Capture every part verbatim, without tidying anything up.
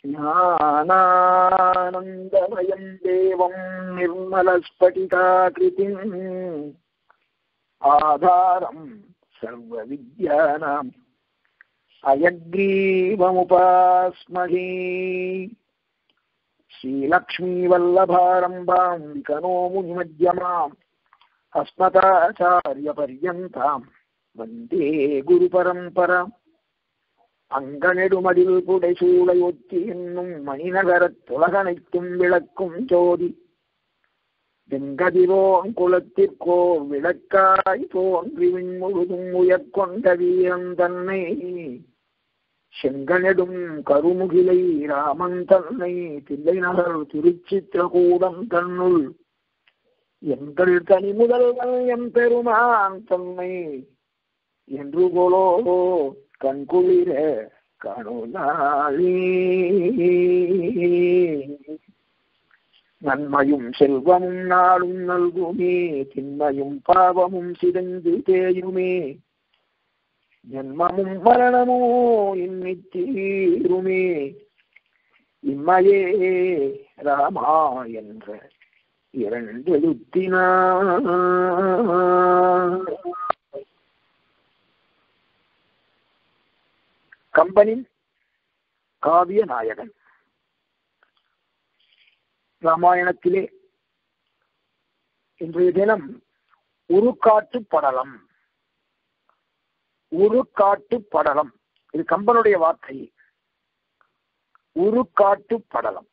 ஞானானந்தமயம் தேவம் நிர்மலஸ்படிகாகிருதிம் ஆதாரம் சர்வ வித்யானாம் அயக்ரீவமுபாஸ்மஹே. ஸ்ரீலக்ஷ்மீவல்லபாரம்பாம் விகனோ முனிமத்யமாம் அஸ்மதாச்சார்யபர்யந்தாம் வந்தே குரு பரம்பராம். அங்கநெடுமதில் புடைசூளையொத்தி என்னும் மணிநகரத் துலகனைத்தும் விளக்கும் ஜோதி வெங்கதிரோன் குலத்திற்கோ விளக்காய் தோன்றி விண்முழுதும் உயர்கொண்ட வீரன் தன்னை செங்கநெடும் கருமுகிலை ராமன் தன்னை தில்லை நகர் திருச்சித்திரகூடம் தன்னுள் எங்கள் தனி முதல்வன் என் பெருமான் தன்னை என்று போலோ கண்குளிர காணொலி. நன்மையும் செல்வமும் நாளும் நல்குமே, திண்மையும் பாவமும் சிதைந்து தேயுமே, ஜன்மமும் மரணமோ இன்னித்தீருமே, இம்மையே ராமா என்ற இரண்டெழுத்தினார். கம்பனின் காவிய நாயகன். ராமாயணத்திலே இன்றைய தினம் உருக்காட்டு படலம். உருக்காட்டு படலம் இது கம்பனுடைய வார்த்தை. உருக்காட்டு படலம்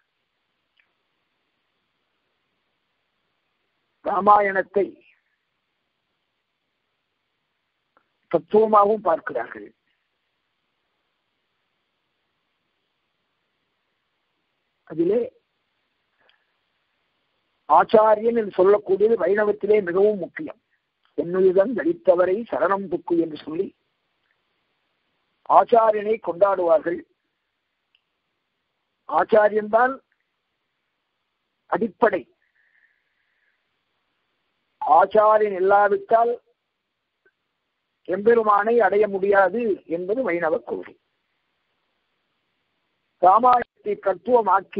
ராமாயணத்தை தத்துவமாகவும் பார்க்கிறார்கள். அதிலே ஆச்சாரியன் என்று சொல்லக்கூடியது வைணவத்திலே மிகவும் முக்கியம். என்னுடன் தரித்தவரை சரணம் புக்கு என்று சொல்லி ஆச்சாரியனை கொண்டாடுவார்கள். ஆச்சாரியன்தான் அடிப்படை. ஆச்சாரியன் இல்லாவிட்டால் எம்பெருமானை அடைய முடியாது என்பது வைணவ கொள்கை. ராமாயணத்தை தத்துவமாக்கி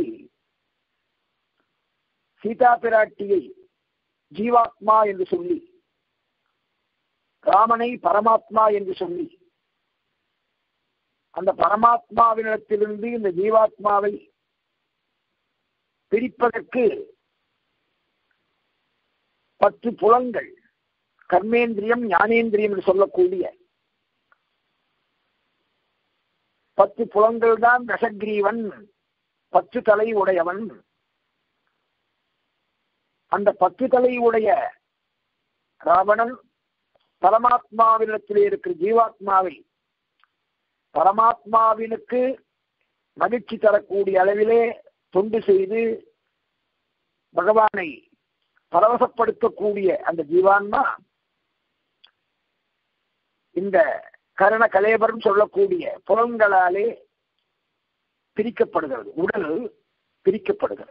சீதா பிராட்டியை ஜீவாத்மா என்று சொல்லி, ராமனை பரமாத்மா என்று சொல்லி, அந்த பரமாத்மாவினிடத்திலிருந்து இந்த ஜீவாத்மாவை பிரிப்பதற்கு பத்து புலன்கள், கர்மேந்திரியம் ஞானேந்திரியம் என்று சொல்லக்கூடிய பத்து புலன்கள் தான் தசகிரீவன், பத்து தலை உடையவன். அந்த பத்து தலை உடைய ராவணன் பரமாத்மாவினிடத்திலே இருக்கிற ஜீவாத்மாவை பரமாத்மாவினுக்கு மகிழ்ச்சி தரக்கூடிய அளவிலே தொண்டு செய்து பகவானை பரவசப்படுத்தக்கூடிய அந்த ஜீவான்மா இந்த கரண கலேபரம் சொல்லக்கூடிய புலன்களாலே பிரிக்கப்படுகிறது. உடல் பிரிக்கப்படுகிறது.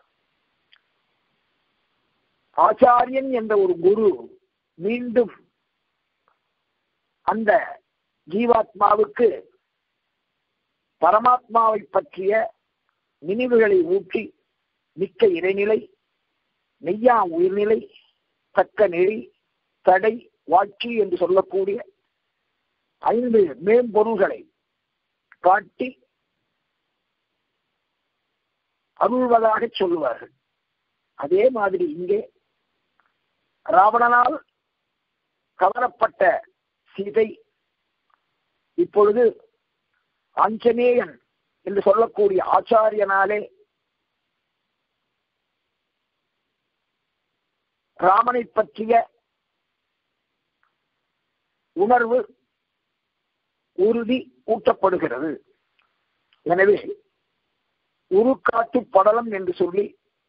ஆச்சாரியன் என்ற ஒரு குரு மீண்டும் அந்த ஜீவாத்மாவுக்கு பரமாத்மாவை பற்றிய நினைவுகளை ஊற்றி மிக்க இறைநிலை, மெய்யா உயிர்நிலை, தக்க நெறி, தடை, வாட்சி என்று சொல்லக்கூடிய ஐந்து மேம்பொருள்களை காட்டி அருள்வதாக சொல்லுவார்கள். அதே மாதிரி இங்கே ராவணனால் கவரப்பட்ட சீதை இப்பொழுது ஆஞ்சநேயன் என்று சொல்லக்கூடிய ஆச்சாரியனாலே ராமனை பற்றிய உணர்வு உறுதி ஊட்டப்படுகிறது. எனவே உருக்காட்டு படலம் என்று சொல்லி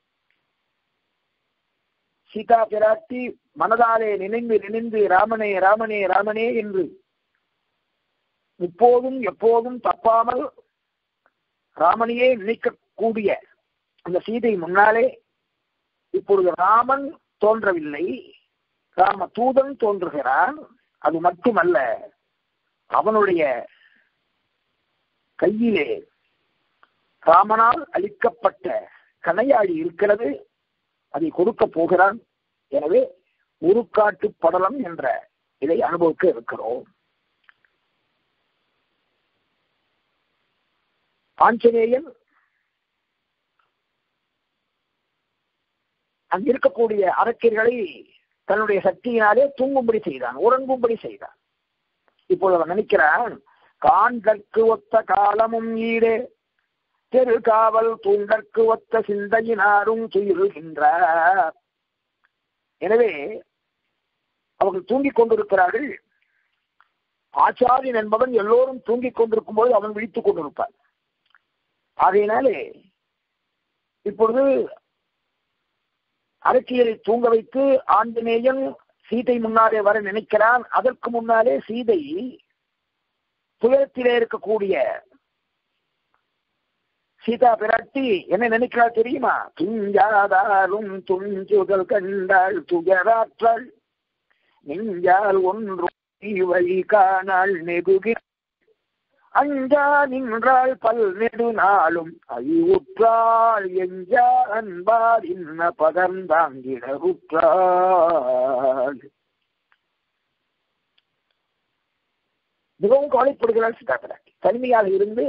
சீதா பிராட்டி மனதாலே நினைந்து நினைந்து ராமனே ராமனே ராமனே என்று இப்போதும் எப்போதும் தப்பாமல் ராமனையே நினைக்கக்கூடிய அந்த சீதை முன்னாலே இப்பொழுது ராமன் தோன்றவில்லை, ராம தூதன் தோன்றுகிறான். அது மட்டுமல்ல, அவனுடைய கையிலே ராமனால் அளிக்கப்பட்ட கணையாழி இருக்கிறது, அதை கொடுக்க போகிறான். எனவே உருக்காட்டு படலம் என்ற இதை அனுபவிக்க இருக்கிறோம். ஆஞ்சநேயன் அங்கு இருக்கக்கூடிய அரக்கர்களை தன்னுடைய சக்தியினாலே தூங்கும்படி செய்தான், உறங்கும்படி செய்தான். இப்பொழுது அவன் நினைக்கிறான், காண்கற்கு ஒத்த காலமும் ஈடே தெரு காவல் தூண்டற்கு ஒத்த சிந்தையினாரும் துயில்கின்றார். எனவே அவர்கள் தூங்கிக் கொண்டிருக்கிறார்கள். ஆச்சாரியன் என்பவன் எல்லோரும் தூங்கிக் கொண்டிருக்கும் போது அவன் விழித்துக் கொண்டிருப்பான். ஆகையினாலே இப்பொழுது அரக்கியரை தூங்க வைத்து ஆஞ்சநேயன் சீதை முன்னாலே வர நினைக்கிறான். அதற்கு முன்னாலே சீதை துயரத்திலே இருக்கக்கூடிய சீதா பிராட்டி என்ன நினைக்கிறாள் தெரியுமா? துஞ்சாதாலும் துஞ்சுதல் கண்டாள் துயராற்றாள் நெஞ்சால் ஒன்று வழி காணாள் நெகுகி அஞ்சா நின்றாள் பல் நெடு நாளும் அழிவுற்றாள் எஞ்சா அன்பார் இன்ன பகர்ந்தாங்கிடருற்றாள். மிகவும் கவலைப்படுகிறாள் சீதா பிராட்டி. தனிமையாக இருந்து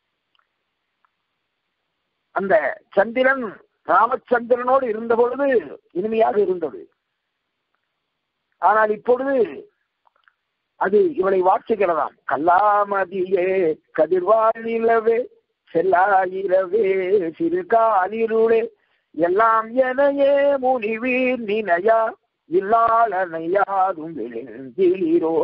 அந்த சந்திரன் ராமச்சந்திரனோடு இருந்த பொழுது இனிமையாக இருந்தது. ஆனால் இப்பொழுது அது இவளை வாட்டுகிறதாம். கல்லாமதியே கதிர்வாழிலவே செல்லாயிரவே சிறுகாலிருளே எல்லாம் எனையே முனிவீர் நினையா இல்லாளனையாரும் விழிந்தீரோ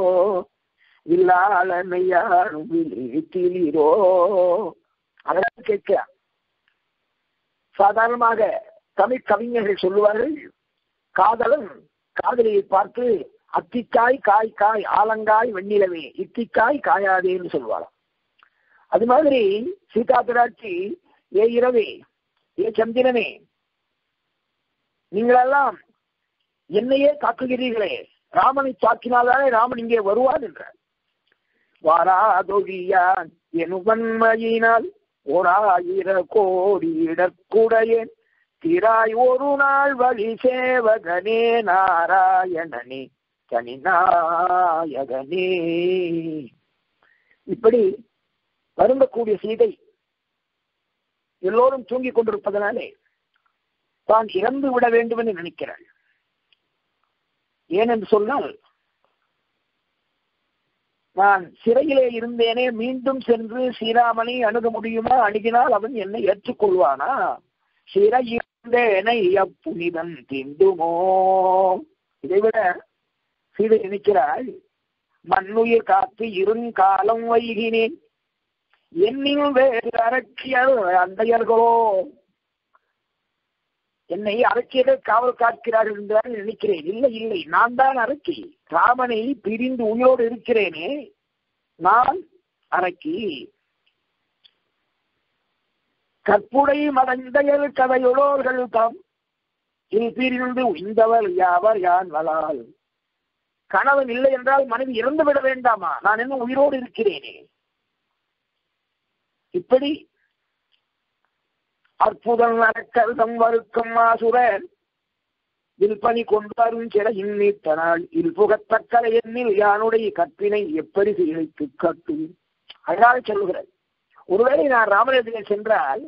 இல்லாளனையாரும் விழித்தீரோ. அதெல்லாம் கேட்க சாதாரணமாக தமிழ் கவிஞர்கள் சொல்லுவார்கள், காதலன் காதலியை பார்த்து அத்திக்காய் காய் காய் ஆலங்காய் வெண்ணிலவே இத்திக்காய் காயாதேன்னு சொல்லுவாளாம். அது மாதிரி சீதா பிராட்டி, ஏ இரவே ஏ சந்திரனே நீங்களெல்லாம் என்னையே தாக்குகிறீர்களே, ராமனை தாக்கினால்தானே ராமன் இங்கே வருவான் என்றார். வாராதொழியான் எனும் வன்மையினால் ஓராயிர கோடி இடற்குடையேன் திராய் ஒரு நாள் வழி சேவகனே நாராயணனே தனிநாயகனே. இப்படி வருந்தக்கூடிய சீதை எல்லோரும் தூங்கிக் கொண்டிருப்பதனாலே தான் இறந்து விட வேண்டும் என்று நினைக்கிறாள். ஏனென்று சொன்னால், நான் சிறையிலே இருந்தேனே, மீண்டும் சென்று ஸ்ரீராமனை அணுக முடியுமா? அணுகினால் அவன் என்னை ஏற்றுக்கொள்வானா? சிறையிருந்தேனை அப்புனிதன் தீண்டுமோ. இதைவிட சீதை நினைக்கிறாள், மண்ணுயிர் காத்து இருங்காலம் வைகினேன் என்னில் வேறு அரக்கியல் அந்தையர்களோ. என்னை அரக்கியர்கள் காவல் காக்கிறார்கள் என்றால் நினைக்கிறேன். இல்லை இல்லை, நான் தான் அரக்கி. ராமனை பிரிந்து உயிரோடு இருக்கிறேனே, நான் அரக்கி. கற்புடை மடந்தையல் கதையுளோர்கள் தாம் இல் பிரிந்து உய்ந்தவர் யாவர் யான் வளால். கணவன் இல்லை என்றால் மனைவி இறந்து விட வேண்டாமா? நான் என்ன உயிரோடு இருக்கிறேனே. இப்படி அற்புதம் அரக்கர்தம் வருக்கும் ஆசுரர் வில்பனி கொண்டாரும் சிறையின் நீத்தனால் இல் புகத்தக்கலை எண்ணில் யானுடைய கற்பினை எப்படி இழைத்து காட்டும். அதனால சொல்லுகிறேன், ஒருவேளை நான் ராமராஜனை சென்றால்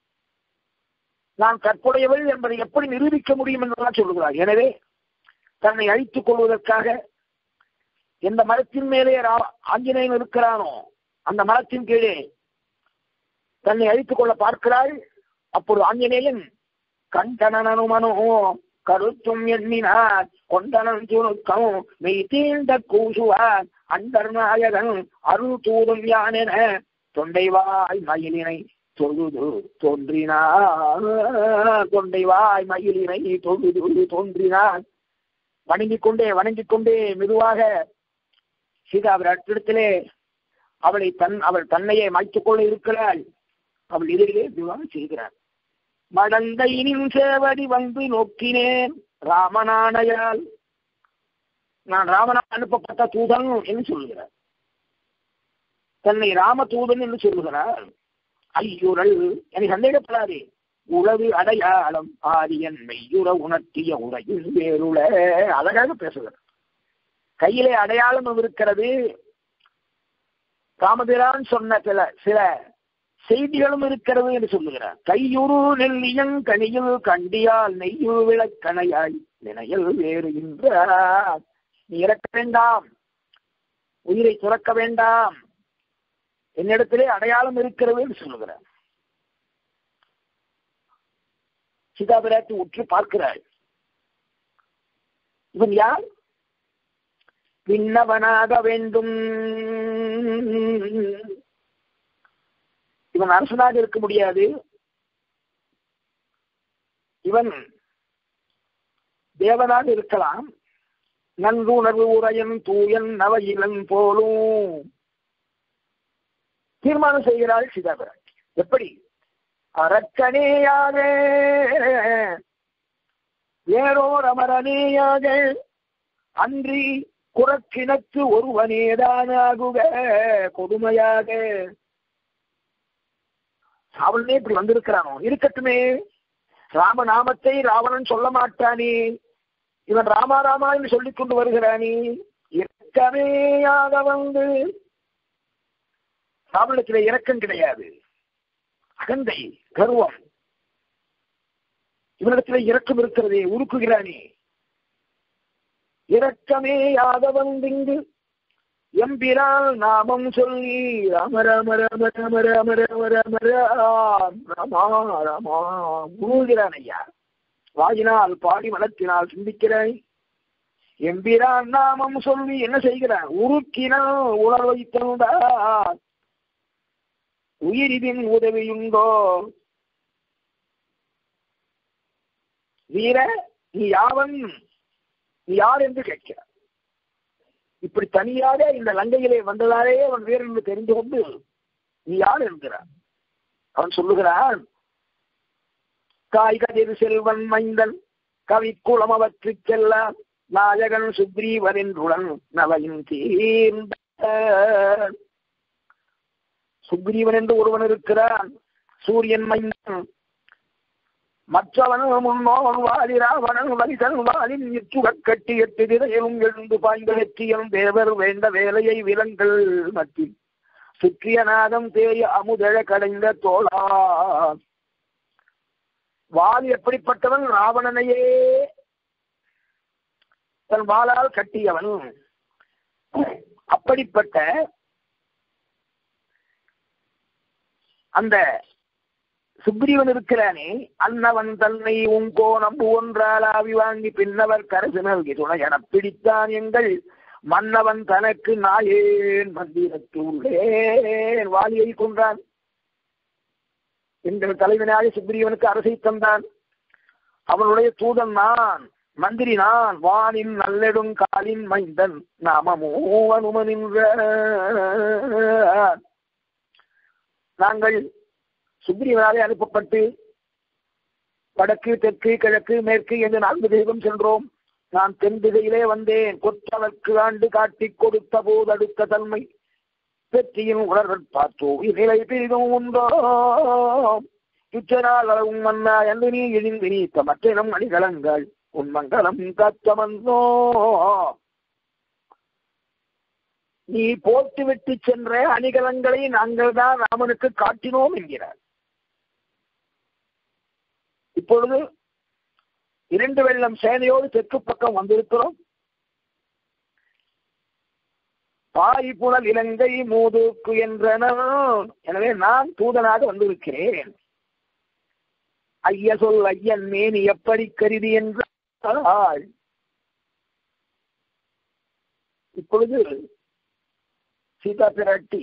நான் கற்புடையவள் என்பதை எப்படி நிரூபிக்க முடியும் என்றுதான் சொல்லுகிறார். எனவே தன்னை அழித்துக் கொள்வதற்காக எந்த மரத்தின் மேலே ஆஞ்சநேயன் இருக்கிறானோ அந்த மரத்தின் கீழே தன்னை அழித்துக் கொள்ள பார்க்கிறாள். அப்போது ஆஞ்சநேயன் கண்டனனுமனோ கருத்தும் எண்ணினார் கொண்டனன் சுணுக்கம் மெய் தீண்ட கூசுவார் அண்டர் நாயகன் அருள் தூதும் யானென தொண்டைவாய் மயிலினை தொழுது தோன்றினார் தொண்டைவாய் மயிலினை தொழுது தோன்றினார். வணங்கிக் கொண்டே வணங்கிக் கொண்டே மெதுவாக சீதா இடத்திலே அவளை தன் அவள் தன்னையே மாய்த்துக் கொள்ள இருக்கிறாள். அவள் எதிரிலே விவாதம் செய்கிறாள். மடந்தையின் சேவடி வந்து நோக்கினேன் ராமனானையால். நான் ராமனால் அனுப்பப்பட்ட தூதன் என்று சொல்லுகிறார். தன்னை ராம தூதன் என்று சொல்லுகிறார். ஐயுறல் எனக்கு சந்தேகப்படாதே. உளவு அடையாளம் ஆரியன் மெய்யுற உணர்த்திய உரையில் வேறுள. அழகாக பேசுகிறார். கையிலே அடையாளம் இருக்கிறது. ராமபிரான் சொன்ன சில சில செய்திகளும் இருக்கிறது என்று சொல்லுகிறார். கையுறு நெல்லியன் கனியில் கண்டியால் நெய்யுறு விளக்கணையாய் நினையல் வேறுகின்றார். நீ இறக்க வேண்டாம், உயிரை துறக்க வேண்டாம், என்னிடத்திலே அடையாளம் இருக்கிறது என்று சொல்லுகிறார். சீதா பிராட்டி உற்று பார்க்கிறாள். இவன் யார்? விண்ணவனாக வேண்டும். இவன் அரசனாக இருக்க முடியாது. இவன் தேவனாக இருக்கலாம். நன்கு உணர்வு உரையன் தூயன் நவ இளன் போலும் தீர்மானம் செய்கிறாள் சீதா பிராட்டி. எப்படி? அரக்கனேயாக வேறோர் அமரனேயாக அன்றி குறக்கிணத்து ஒருவனேதானாகுக கொடுமையாக. ராவணனே இப்படி வந்திருக்கிறானோ, இருக்கட்டுமே. ராமநாமத்தை ராவணன் சொல்ல மாட்டானே, இவன் ராமா ராமா என்று சொல்லிக் கொண்டு வருகிறானே. இரக்கமேயாக வந்து ராவணத்திலே இரக்கம் கிடையாது, அகந்தை, கர்வம். இவனிடத்திலே இரக்கம் இருக்கிறதே, உருக்குகிறானே. இரக்கமேயாக வந்திங்கு எம்பிரால் நாமம் சொல்லி ராம ராம ராம ராம ராம ராம ராம ராம் ராமா ராமா முழுகிறான். ஐயா, வாயினால் பாடி மனத்தினால் சிந்திக்கிறாய். எம்பிரான் நாமம் சொல்லி என்ன செய்கிறான்? உருக்கினால் உணர்வை தந்தார் உயிரிதின் உதவியுண்டோ? வீர, நீ யாவன், நீ யார் என்று கேட்கிறார். இப்படி தனியாக இந்த லங்கையிலே வந்ததாலே அவன் வீரன் என்று தெரிந்து கொண்டு நீ யார் என்கிறான். அவன் சொல்லுகிறான், காய் கதிர் செல்வன் மைந்தன் கவி குளம் அவற்றுக்கெல்லாம் நாயகன் சுக்ரீவன் என்றுடன் நவையின் தீர்ந்த. சுக்ரீவன் என்று ஒருவன் இருக்கிறான், சூரியன் மைந்தன். மற்றவன் முன்னோன் வாதி ராவணன் வரிசன் வாதின் இச்சுகக் கட்டி எட்டு திரையிலும் எழுந்து பாய்ந்த வெற்றியும் தேவர் வேண்ட வேலையை விலங்கள் மத்தியில் சுற்றிய நாதம் தேய அமுதழ கடைந்த தோளா. வால் எப்படிப்பட்டவன்? ராவணனையே தன் வாளால் கட்டியவன். அப்படிப்பட்ட அந்த சுக்ரீவன் இருக்கிறானே, அன்னவன் தன்னை உங்கோ நம்பு ஒன்றால் ஆவி வாங்கி பின்னவர் கரசு நல்கி துணை என பிடித்தான் எங்கள் மன்னவன் தனக்கு நாயேன் மந்திரத்து உள்ளேன். வாலியை கொன்றான். எங்கள் தலைவனாக சுக்ரீவனுக்கு அரசை தந்தான். அவனுடைய தூதன் நான், மந்திரி நான், வானின் நல்லெடும் காலின் மைந்தன் நாமமோ அனுமனின்ற. நாங்கள் சுக்ரீவனாலே அனுப்பப்பட்டு வடக்கு தெற்கு கிழக்கு மேற்கு என்று நான்கு தெய்வம் சென்றோம். நான் தென் திசையிலே வந்தேன். கொற்றவர்க்கு ஆண்டு காட்டிக் கொடுத்த போது அடுத்த தன்மை வெற்றியின் உணர்வன் பார்த்தோ இந்நிலை பெரிதும் உண்டோ இச்சனால் அளவும் மன்னா என்று நீ எழுந்து நீத்த மற்றினம் அணிகலங்கள் உன் மங்களம் காத்தமந்தோ. நீ போட்டு விட்டு சென்ற அணிகலங்களை நாங்கள் தான் ராமனுக்கு காட்டினோம் என்கிறார். இப்பொழுது இரண்டு வெள்ளம் சேனையோடு தெற்கு பக்கம் வந்திருக்கிறோம். பாய் புனல் இலங்கை மூதுக்கு என்றன. எனவே நான் தூதனாக வந்திருக்கிறேன். ஐய சொல் ஐயன் மேனி எப்படி கருதி என்றால் இப்பொழுது சீதா பிராட்டி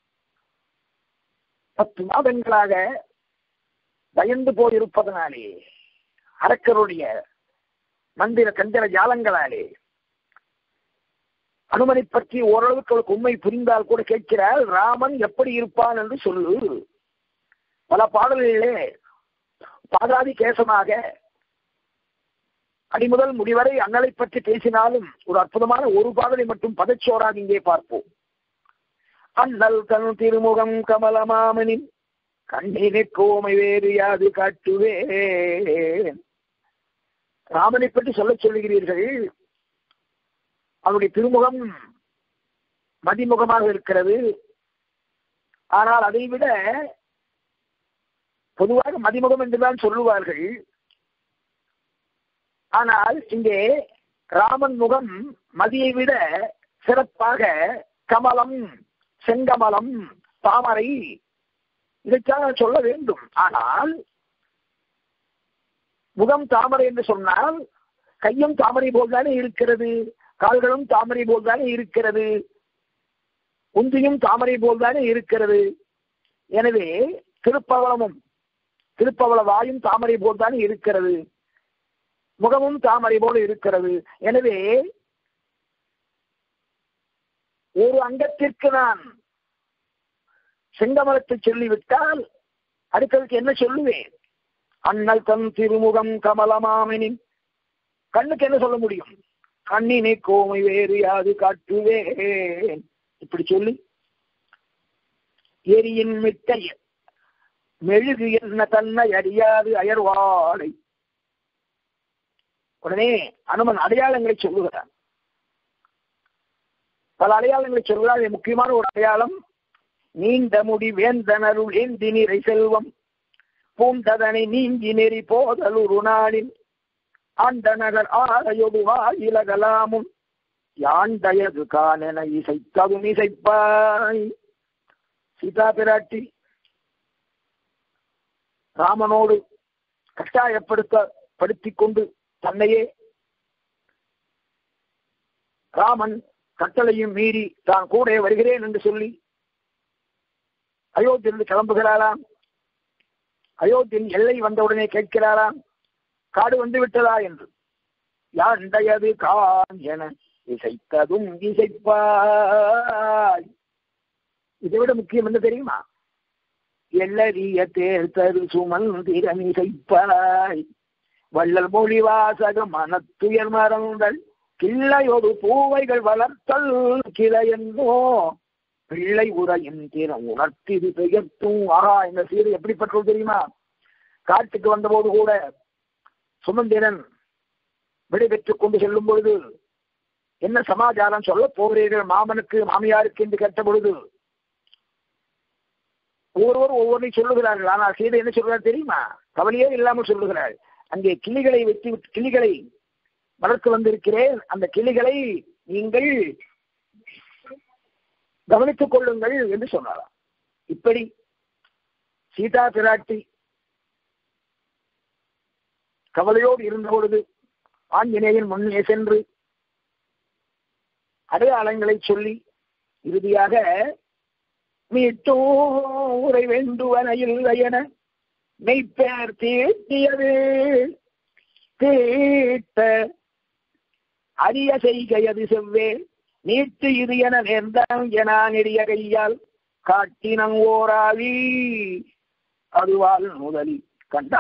பத்து மாதங்களாக பயந்து போயிருப்பதனாலே, அரக்கருடைய மந்திர கஞ்சன ஜாலங்களாலே அனுமனை பற்றி ஓரளவுக்கு அவளுக்கு உண்மை புரிந்தால் கூட கேட்கிறாள், ராமன் எப்படி இருப்பான் என்று சொல்லு. பல பாடல்களிலே பாதாதி கேசமாக அடிமுதல் முடிவரை அண்ணலை பற்றி பேசினாலும் ஒரு அற்புதமான ஒரு பாடலை மட்டும் பதச்சோராக இங்கே பார்ப்போம். அண்ணல் தன் திருமுகம் கமலமாமனின் கண்ணினை கோமை வேறு யாது காட்டுவேன். ராமனை பற்றி சொல்ல சொல்லுகிறீர்கள். அவருடைய திருமுகம் மதிமுகமாக இருக்கிறது. ஆனால் அதை விட பொதுவாக மதிமுகம் என்றுதான் சொல்லுவார்கள். ஆனால் இங்கே ராமன் முகம் மதியை விட சிறப்பாக கமலம், செங்கமலம், தாமரை இதைத்தான் சொல்ல வேண்டும். ஆனால் முகம் தாமரை என்று சொன்னால் கையும் தாமரை போல்தானே இருக்கிறது, கால்களும் தாமரை போல்தானே இருக்கிறது, உந்தியும் தாமரை போல்தானே இருக்கிறது. எனவே திருப்பவளமும் திருப்பவள வாயும் தாமரை போல்தானே இருக்கிறது, முகமும் தாமரை போல இருக்கிறது. எனவே ஒரு அங்கத்திற்கு நான் செங்கமலத்தை சொல்லிவிட்டால் அடுத்ததுக்கு என்ன சொல்லுவேன்? அண்ணல் தன் திருமுகம் கமலமாமெனின் கண்ணுக்கு என்ன சொல்ல முடியும்? கண்ணினை கோமை வேறு யாது காட்டுவேன். இப்படி சொல்லி எரியின் மிட்டை மெழுகு என்ன தன்னை அறியாது அயர்வாடை. உடனே அனுமன் அடையாளங்களை சொல்லுகிறான். பல அடையாளங்களை சொல்கிறார். முக்கியமான ஒரு அடையாளம், நீண்ட முடி வேந்தனருள் ஏந்தி நிறை செல்வம் பூண்டதனை நீங்கி நெறி போதலுரு நாளில் ஆண்ட நகர் ஆரையொடு வாயிலகலாமும் யாண்டயது காணென இசைத்ததும் இசைப்பாய். சீதா பிராட்டி ராமனோடு கட்டாயப்படுத்த படுத்திக் கொண்டு தன்னையே ராமன் கட்டளையும் மீறி தான் கூட வருகிறேன் என்று சொல்லி அயோத்தியிலிருந்து கிளம்புகிறாராம். அயோத்தியின் எல்லை வந்தவுடனே கேட்கிறாராம், காடு வந்து விட்டதா என்று. யாண்டயது கான் என இசைத்ததும் இசைப்பாய். இதை விட முக்கியம் என்ன தெரியுமா? எல்லறிய தேர்தரு சுமந்திரம் இசைப்பாய். வள்ளல் மொழி வாசக மனத்துயர் மறந்தல் கிள்ளையோடு பூவைகள் வளர்த்தல் கிளையென்னோ பிள்ளை உரையின் தீரம் உணர்த்தி பெயர்த்தும். ஆஹா, இந்த சீரை எப்படிப்பட்டது தெரியுமா? காட்டுக்கு வந்தபோது கூட சுமந்திரன் விடை பெற்றுக் கொண்டு செல்லும் பொழுது என்ன சமாச்சாரம் சொல்ல போகிறீர்கள் மாமனுக்கு மாமியாருக்கு என்று கேட்ட பொழுது ஒவ்வொருவரும் ஒவ்வொன்றை சொல்லுகிறார்கள். ஆனால் சீதை என்ன சொல்கிறார் தெரியுமா? கவலையே இல்லாமல் சொல்லுகிறாள். அங்கே கிளிகளை வெட்டி கிளிகளை வளர்த்து வந்திருக்கிறேன், அந்த கிளிகளை நீங்கள் கவனித்துக் கொள்ளுங்கள் என்று சொன்னாராம். இப்படி சீதா பிராட்டி கவலையோடு இருந்த பொழுது ஆஞ்சநேயன் முன்னே சென்று அடையாளங்களை சொல்லி இறுதியாக மீட்டோரை வேண்டுவன இல்லையென மெய்ப்பேர் தீட்டியது தீட்ட அரிய செய்கையது செவ்வே நீட்டு இது என நேர்ந்தான் என நெடிய கையால் காட்டினங் ஓராவி அதுவால் முதலி கண்ட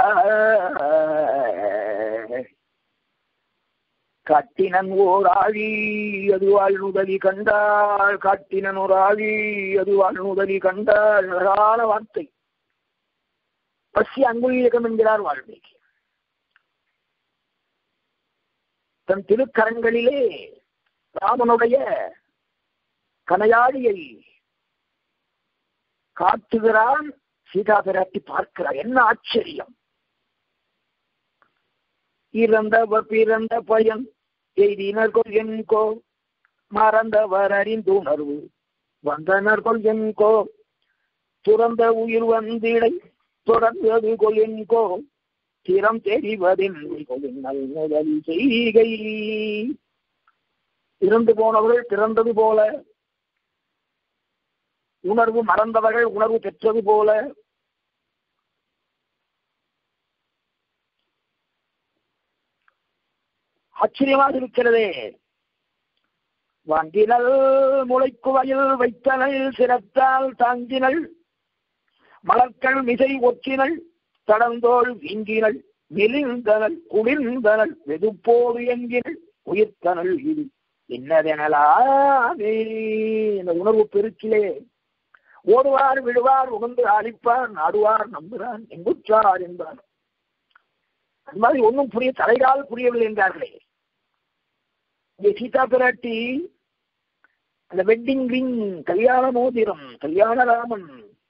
காட்டினன் ஓர் ஆவி அதுவாள் நுதலி கண்டாள். காட்டினன் ஒரு ஆவி அதுவாள் நுதலி கண்டாள். அழகான வார்த்தை. பசி அங்குலீகம் என்கிறார் வால்மீகி. தன் திருக்கரங்களிலே ராமனுடைய கனையாழியை காட்டுகிறான். சீதா பிராட்டி பார்க்கிறார். என்ன ஆச்சரியம்! இறந்தவர் பிறந்த பயன் எய்தினர்கள் என்கோ மறந்தவர் அறிந்துணர்வு வந்தனர்கள் என்கோ துறந்த உயிர் வந்திடை தொடர்ந்தது கொள் என்கோ திறம் தெரிவதென்கொள் முதல் செய்கை. இறந்து போனவர்கள் பிறந்தது போல, உணர்வு மறந்தவர்கள் உணர்வு பெற்றது போல, ஆச்சரியமாக இருக்கிறதே. வாங்கினல் முளைக்குவையில் வைத்தனல் சிரத்தால் தாங்கினள் மலர்கள் மிசை ஒற்றினள் தடந்தோள் வீங்கினள் மெலிந்தனள் குளிர்ந்தனள் வெதுப்போடு என்கினள் உயிர்த்தனள் இது என்னதெனலாமே. இந்த உணர்வு பெருக்கிலே ஓடுவார் விடுவார் உகந்து அழிப்பார் நாடுவார் நம்புகிறார் எங்குற்றார் என்பார். அது மாதிரி ஒன்றும் புரிய தலைகால் புரியவில்லை என்றார்களே. இங்கே சீதா பிராட்டி அந்த வெட்டிங் ரிங், கல்யாண மோதிரம், கல்யாண ராமன்,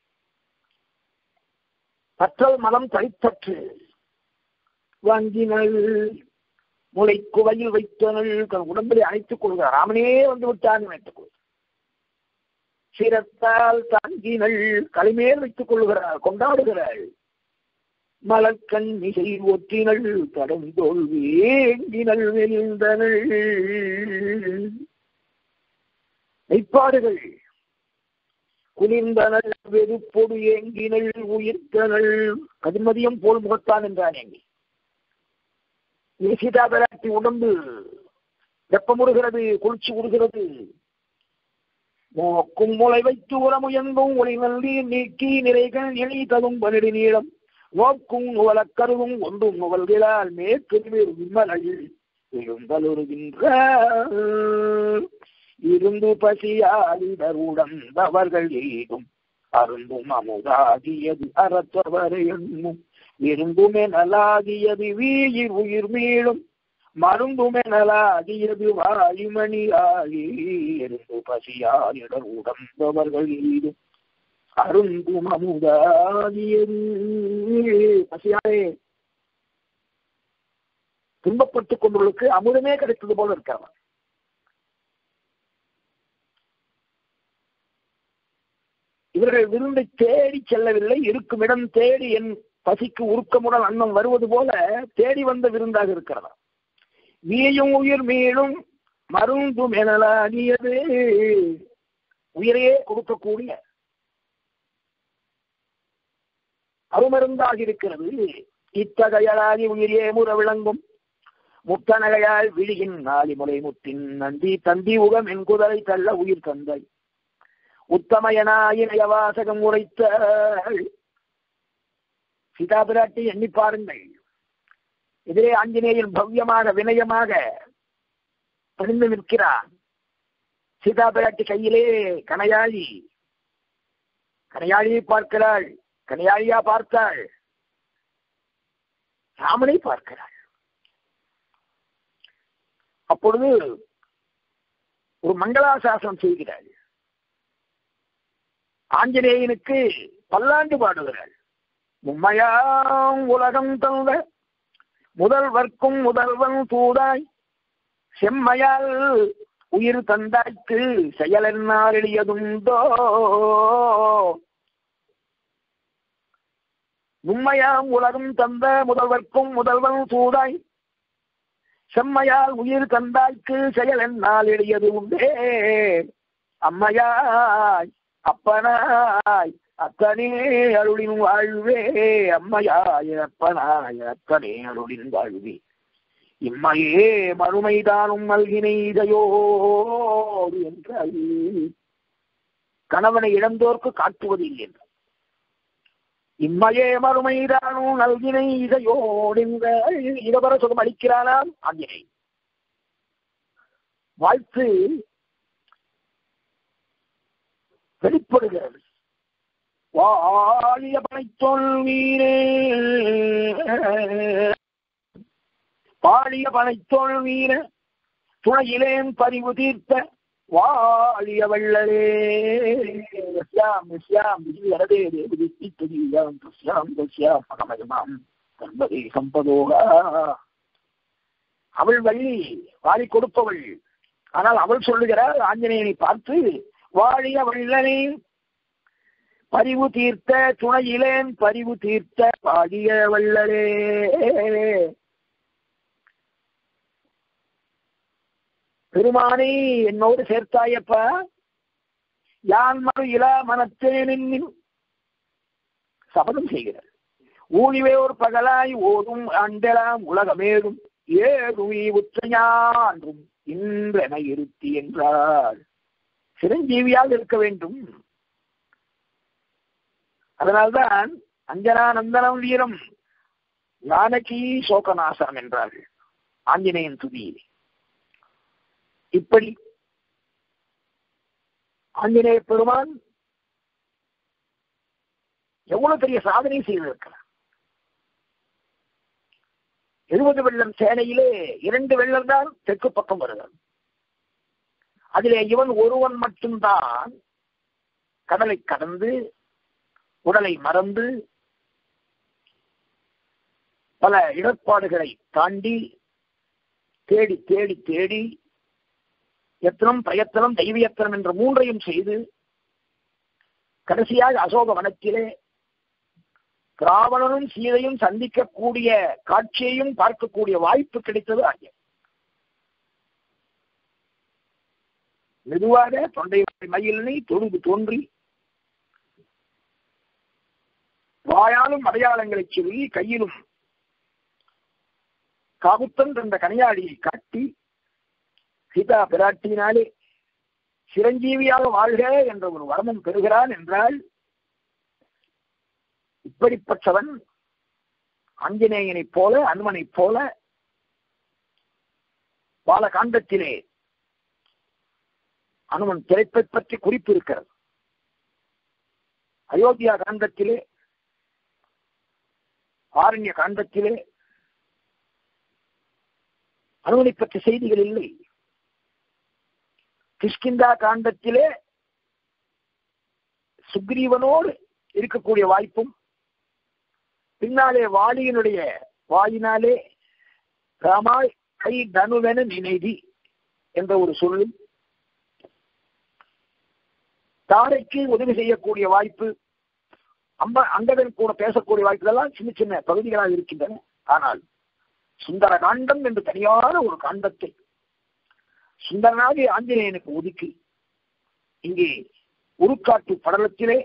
பற்றல் மலம் தளித்தற்று வாங்கினள், முளை குவையில் வைத்தனள், உடம்பை அணைத்துக் கொள்கிறார். ராமனே வந்து விட்டான் நினைத்துக் கொள்கிறார். சிரத்தால் தாங்கினள், களிமேல் வைத்துக் கொள்கிறார், கொண்டாடுகிறாள். மலர்கண் மிசை ஒற்றினள், கடந்தோல் வேங்கினள் வெல்ந்தனள். மெய்ப்பாடுகள் குளிர்ந்தனள், வெறுப்பொடு ஏங்கினள், உயிர்த்தனள். கதிர்மதியம் போல் முகத்தான் என்றான். எங்கே சீதா பிராட்டி உடம்பு வெப்பமுறுகிறது, குளிர்ச்சி உறுகிறது. மோக்கும் முளை வைத்து உரமுயங்கும் ஒளி நல்கி நீக்கி நிறைகள் இணை தகும் பனிடி நீளம் நோக்கும் நுவலக்கருவும் ஒன்றும் நுவல்கிறாள் மேற்கு விம்மலையில் எழுந்தலுறுகின்ற இருந்து பசியாளிடர் உடந்தவர்கள் எய்தும் அருந்தும் அமுதாகியது அறத்தவரை எண்ணும் விருந்துமெனலாகியது வீயிர் உயிர் மீளும் மருந்துமெனலாகியது வாயுமணி ஆகி இருந்து பசியாளிடர் உடந்தவர்கள் எய்தும் அருந்தும் அமுதாகியது. பசியாலே துன்பப்பட்டுக் கொண்டவர்களுக்கு அமுதமே கிடைத்தது போல இருக்காங்க. இவர்கள் விருந்தை தேடி செல்லவில்லை, இருக்கும் இடம் தேடி என் பசிக்கு உருக்கமுடன் அன்னம் வருவது போல தேடி வந்த விருந்தாக இருக்கிறதா. வீயும் உயிர் மீளும் மருந்தும் எனலாகியது, உயிரையே கொடுக்கக்கூடிய அருமருந்தாக இருக்கிறது. இத்தகையலாகி உயிரே முற விளங்கும் முத்தனகையால் விழியின் நாளி முலை முத்தின் நந்தி தந்தி உகம் என் குதலை தள்ள உயிர் தந்தை உத்தமயனாயினைய வாசகம் உரைத்த சீதா பிராட்டி எண்ணி பாருங்கள். எதிரே ஆஞ்சநேயன் பவ்யமாக வினயமாக பணிந்து நிற்கிறான். சீதா பிராட்டி கையிலே கனையாழி, கனையாழியை பார்க்கிறாள். கனையாழியா பார்த்தாள்? ராமனை பார்க்கிறாள். அப்பொழுது ஒரு மங்களாசாசனம் செய்கிறாள். ஆஞ்சநேயனுக்கு பல்லாண்டு பாடுகிறாள். மும்மையாம் உலகம் தந்த முதல்வர்க்கும் முதல்வன் தூதாய் செம்மையால் உயிர் தந்தாய்க்கு செயலென்னால் எளியதுண்டோ. மும்மையாம் உலகம் தந்த முதல்வர்க்கும் முதல்வன் தூதாய் செம்மையால் உயிர் தந்தாய்க்கு செயல் என்னால் எளியது உண்டே. அம்மையாய் அப்பனாய் அத்தனே அருளின் வாழ்வே, அம்மையாய் அப்பனாய் அத்தனே அருளின் வாழ்வே, இம்மையே மறுமைதானும் மல்கினை இதையோடு என்றால் கணவனை இழந்தோர்க்கு காட்டுவது இல்லை என்றார். இம்மையே மறுமைதானும் நல்கினை இதையோடு என்ற இடவர சுகம் அளிக்கிறானாம் ஆஞ்சனை. வாழ்த்து வெளிப்படுகிறது. வாழிய பனைத்தோல் வீரே, பாழிய பனைத்தோல் வீர துணையிலேன் பறிவு தீர்த்த வாழிய வள்ளலே. அவள் வள்ளி வாழி கொடுப்பவள். ஆனால் அவள் சொல்லுகிறாள் ஆஞ்சநேயனை பார்த்து, வாழிய வள்ளலே பரிவு தீர்த்த துணையிலேன் பரிவு தீர்த்த வாழிய வள்ளலே. பெருமானை என்னோடு சேர்த்தாயப்பா, யான் மறு இலா மனத்தேனின் சபதம் செய்கிறார். ஊழிவே ஒரு பகலாய் ஓடும் அண்டெலாம் உலகமேடும் ஏழுவி உற்றையான்றும் இன்றென இருத்தி என்றார். சிரஞ்சீவியாக இருக்க வேண்டும். அதனால்தான் அஞ்சனா நந்தனம் வீரம் ஜானகி சோகநாசனம் என்றார்கள் ஆஞ்சநேயன் துதியிலே. இப்படி ஆஞ்சநேய பெருமான் எவ்வளவு பெரிய சாதனை செய்திருக்கிறார். எழுபது வெள்ளம் சேனையிலே இரண்டு வெள்ளம் தான் தெற்கு பக்கம் வருகிறது. அதிலே இவன் ஒருவன் மட்டும்தான் கடலை கடந்து உடலை மறந்து பல இடர்பாடுகளை தாண்டி தேடி தேடி தேடி யத்னம் பிரயத்தனம் தெய்வயத்தனம் என்ற மூன்றையும் செய்து கடைசியாக அசோக வனத்திலே ராவணனும் சீதையும் சந்திக்கக்கூடிய காட்சியையும் பார்க்கக்கூடிய வாய்ப்பு கிடைத்தது ஆகிய மெதுவாக தொண்டை மயிலினை தொழுது தோன்றி வாயாலும் அடையாளங்களை சொல்லி கையிலும் காபுத்தன் என்ற கனையாடியை காட்டி சீதா பிராட்டியினாலே சிரஞ்சீவியாக வாழ்க என்ற ஒரு வரமும் பெறுகிறான் என்றால் இப்படிப்பட்டவன் ஆஞ்சநேயனைப் போல அனுமனைப் போல பாலகாண்டத்திலே அனுமன் பிறப்பை பற்றி குறிப்பு இருக்கிறது. அயோத்தியா காண்டத்திலே ஆரண்ய காண்டத்திலே அனுமனை பற்றி செய்திகள் இல்லை. கிஷ்கிந்தா காண்டத்திலே சுக்ரீவனோடு இருக்கக்கூடிய வாய்ப்பும் பின்னாலே வாலியினுடைய வாயினாலே ராமாய் கை தனுவென நினைதி என்ற ஒரு சொல்லும் தாரைக்கு உதவி செய்யக்கூடிய வாய்ப்பு அம்ப அங்கதன் கூட பேசக்கூடிய வாய்ப்புகளெல்லாம் சின்ன சின்ன பகுதிகளாக இருக்கின்றன. ஆனால் சுந்தர காண்டம் என்று தனியான ஒரு காண்டத்தை சுந்தரனாகிய ஆஞ்சநேயனுக்கு ஒதுக்கி இங்கே உருக்காட்டு படலத்திலே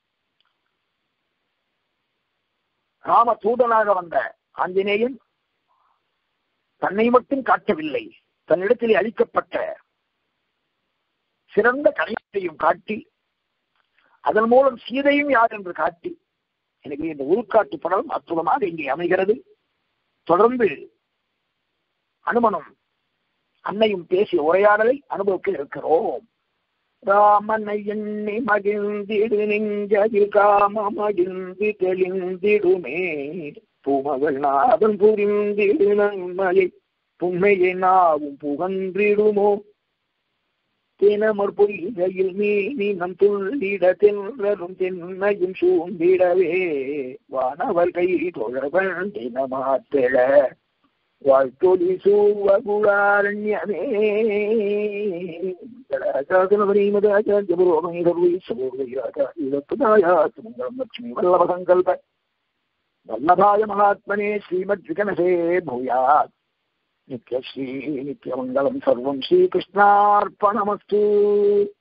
ராம தூதனாக வந்த ஆஞ்சநேயன் தன்னை மட்டும் காட்டவில்லை, தன்னிடத்திலே அளிக்கப்பட்ட சிறந்த கலையத்தையும் காட்டி அதன் மூலம் சீதையும் யார் என்று காட்டி எனவே இந்த உருக்காட்டு படலம் அற்புதமாக இங்கே அமைகிறது. தொடர்ந்து அனுமனும் அன்னையும் பேசிய உரையாடலை அனுபவிக்க இருக்கிறோம். ராமனை எண்ணி மகிழ்ந்திடு நெஞ்சதில் காம மகிழ்ந்து தெளிந்திடுமே பூமகள் நாதன் புரிந்திடு நன்மையை புண்மையை நாவும் புகன்றிடுமோ தினமர் பொய்கையில் மீனி நம் துள்ளிட தென்றலும் தென்னையும் சூழ்ந்திடவே வானவர் கை தொழவன் தினமாத்திர வாழ்த்தொலி சூவகுளாரண்யமே லட்சுமி வல்லபசங்கல்ப வல்லபாய மகாத்மனே ஸ்ரீமத் விகனசே பூயாத் நித்யஸ்ரீ நித்யமங்கலம் சர்வம் ஸ்ரீகிருஷ்ணார்ப்பணமஸ்து.